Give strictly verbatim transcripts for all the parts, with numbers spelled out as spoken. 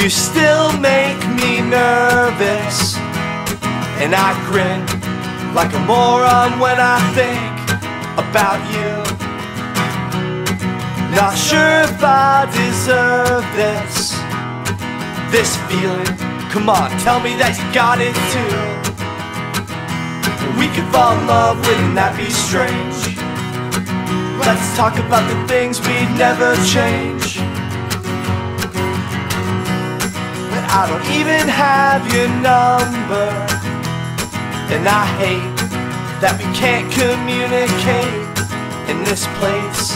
You still make me nervous, and I grin like a moron when I think about you. Not sure if I deserve this, this feeling. Come on, tell me that you got it too. We could fall in love, wouldn't that be strange? Let's talk about the things we'd never change. But I don't even have your number, and I hate that we can't communicate in this place.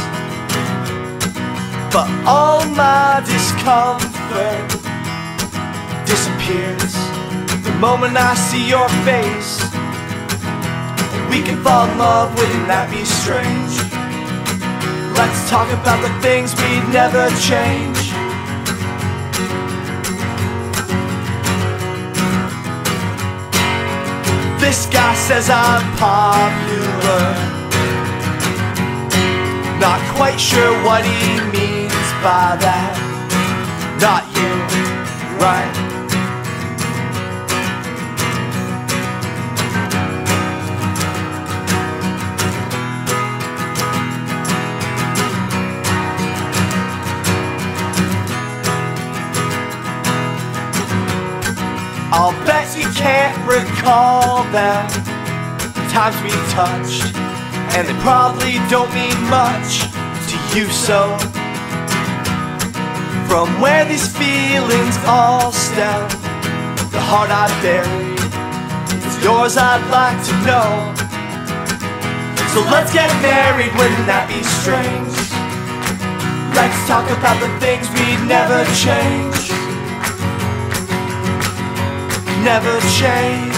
But all my discomfort disappears the moment I see your face. We can fall in love, wouldn't that be strange? Let's talk about the things we'd never change. This guy says I'm popular, not quite sure what he means by that. Not you, right? I'll bet you can't recall them times we touched, and they probably don't mean much to you. So from where these feelings all stem, the heart I buried, it's yours I'd like to know. So let's get married, wouldn't that be strange? Let's talk about the things we'd never change. Never change.